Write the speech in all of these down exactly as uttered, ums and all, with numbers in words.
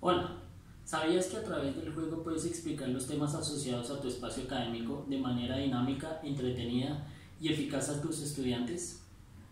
Hola, ¿sabías que a través del juego puedes explicar los temas asociados a tu espacio académico de manera dinámica, entretenida y eficaz a tus estudiantes?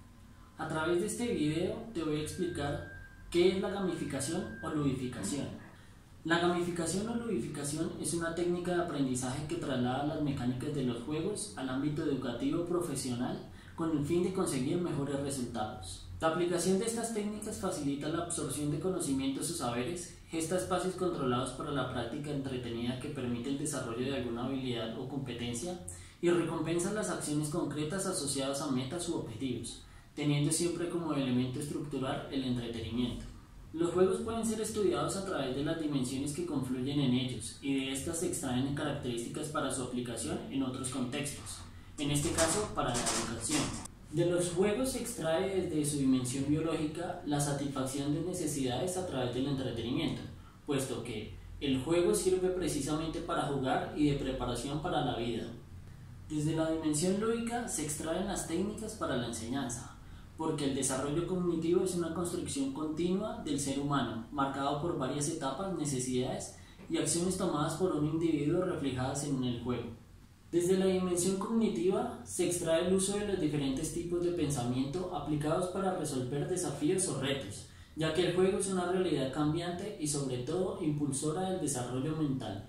A través de este video te voy a explicar qué es la gamificación o ludificación. La gamificación o ludificación es una técnica de aprendizaje que traslada las mecánicas de los juegos al ámbito educativo profesional con el fin de conseguir mejores resultados. La aplicación de estas técnicas facilita la absorción de conocimientos o saberes, gesta espacios controlados para la práctica entretenida que permite el desarrollo de alguna habilidad o competencia y recompensa las acciones concretas asociadas a metas u objetivos, teniendo siempre como elemento estructural el entretenimiento. Los juegos pueden ser estudiados a través de las dimensiones que confluyen en ellos y de estas se extraen características para su aplicación en otros contextos, en este caso para la educación. De los juegos se extrae desde su dimensión biológica la satisfacción de necesidades a través del entretenimiento, puesto que el juego sirve precisamente para jugar y de preparación para la vida. Desde la dimensión lúdica se extraen las técnicas para la enseñanza, porque el desarrollo cognitivo es una construcción continua del ser humano, marcado por varias etapas, necesidades y acciones tomadas por un individuo reflejadas en el juego. Desde la dimensión cognitiva se extrae el uso de los diferentes tipos de pensamiento aplicados para resolver desafíos o retos, ya que el juego es una realidad cambiante y sobre todo impulsora del desarrollo mental.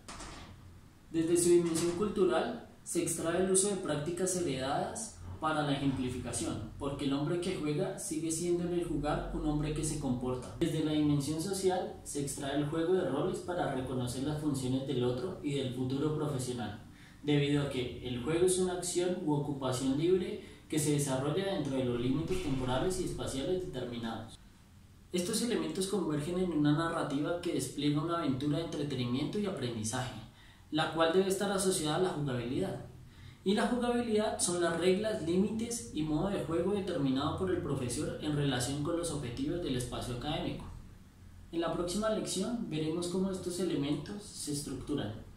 Desde su dimensión cultural se extrae el uso de prácticas heredadas para la ejemplificación, porque el hombre que juega sigue siendo en el jugar un hombre que se comporta. Desde la dimensión social se extrae el juego de roles para reconocer las funciones del otro y del futuro profesional, debido a que el juego es una acción u ocupación libre que se desarrolla dentro de los límites temporales y espaciales determinados. Estos elementos convergen en una narrativa que despliega una aventura de entretenimiento y aprendizaje, la cual debe estar asociada a la jugabilidad. Y la jugabilidad son las reglas, límites y modo de juego determinado por el profesor en relación con los objetivos del espacio académico. En la próxima lección veremos cómo estos elementos se estructuran.